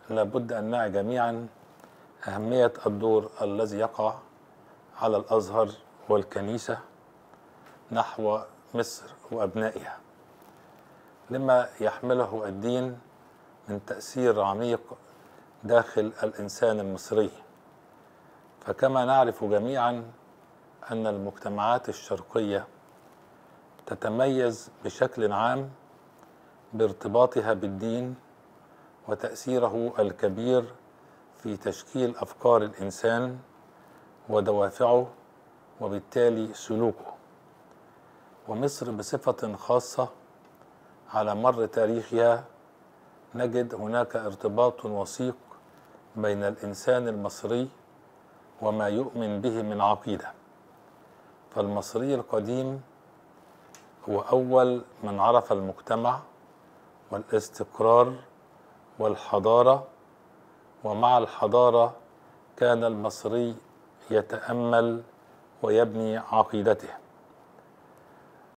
لابد أن نعي جميعا أهمية الدور الذي يقع على الأزهر والكنيسة نحو مصر وأبنائها، لما يحمله الدين من تأثير عميق داخل الإنسان المصري. فكما نعرف جميعا أن المجتمعات الشرقية تتميز بشكل عام بارتباطها بالدين وتأثيره الكبير في تشكيل أفكار الإنسان ودوافعه وبالتالي سلوكه. ومصر بصفة خاصة على مر تاريخها نجد هناك ارتباط وثيق بين الإنسان المصري وما يؤمن به من عقيدة. فالمصري القديم هو أول من عرف المجتمع والاستقرار والحضارة، ومع الحضارة كان المصري يتأمل ويبني عقيدته.